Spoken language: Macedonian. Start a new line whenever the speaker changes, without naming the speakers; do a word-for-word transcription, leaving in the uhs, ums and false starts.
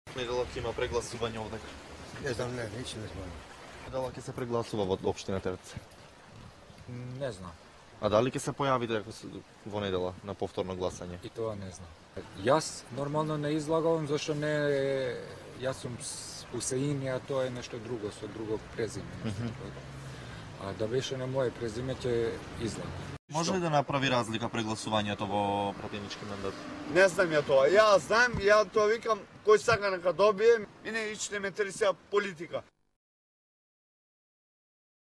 Недела ќе има прегласување овде.
Не знам, не, ничи не знам.
Недела ќе се прегласува во општина Терце.
Не знам.
А дали ќе се појавите во недела на повторно гласање?
И тоа не знам. Јас нормално не излагам, зашто не јас сум Усеин, а тоа е нешто друго, со друго презиме. Mm -hmm. А да беше на моје презиме ќе излагам.
Може ли да направи разлика прегласувањето во пратенички мандат?
Не знам ја тоа. Ја знам, ја тоа викам, кој сака нека добие, и не ичте ме интересира политика.